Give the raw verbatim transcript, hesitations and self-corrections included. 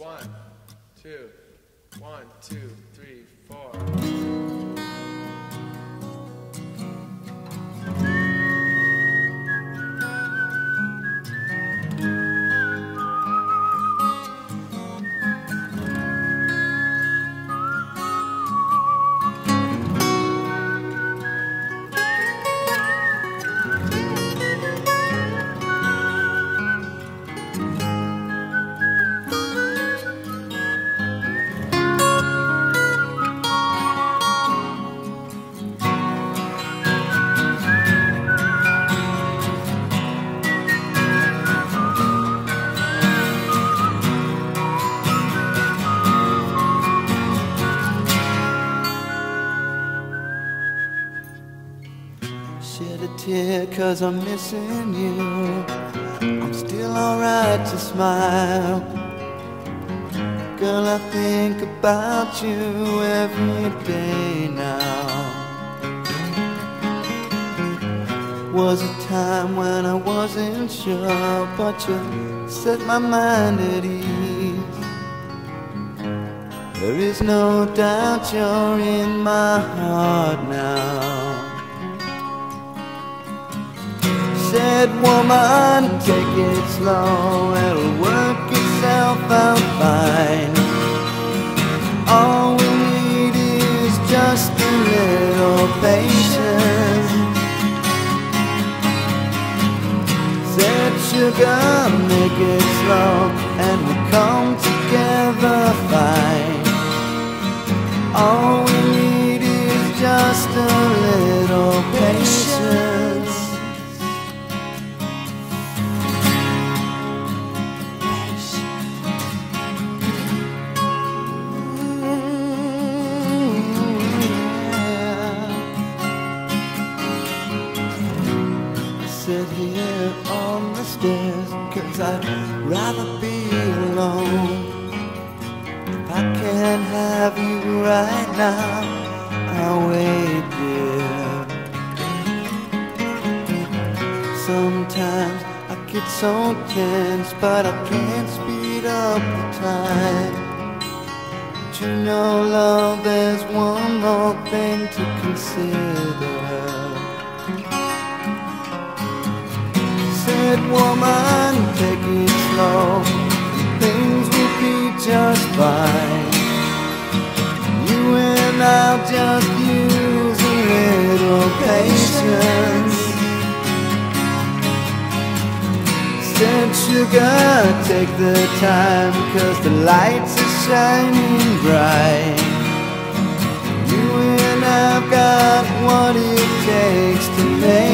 One, two, one, two, three, four. Shed a tear cause I'm missing you. I'm still alright to smile. Girl, I think about you every day now. Was a time when I wasn't sure, but you set my mind at ease. There is no doubt you're in my heart now. Said, woman, take it slow, it'll work itself out fine. All we need is just a little patience. Said, sugar, make it slow, and we'll come together fine. All we need is just a little patience. Sit here on the stairs, cause I'd rather be alone. If I can't have you right now, I'll wait, dear. Sometimes I get so tense, but I can't speed up the time. But you know, love, there's one more thing to consider. Said, woman, take it slow, things will be just fine. You and I'll just use a little patience. Said, sugar, take the time, cause the lights are shining bright. You and I've got what it takes to make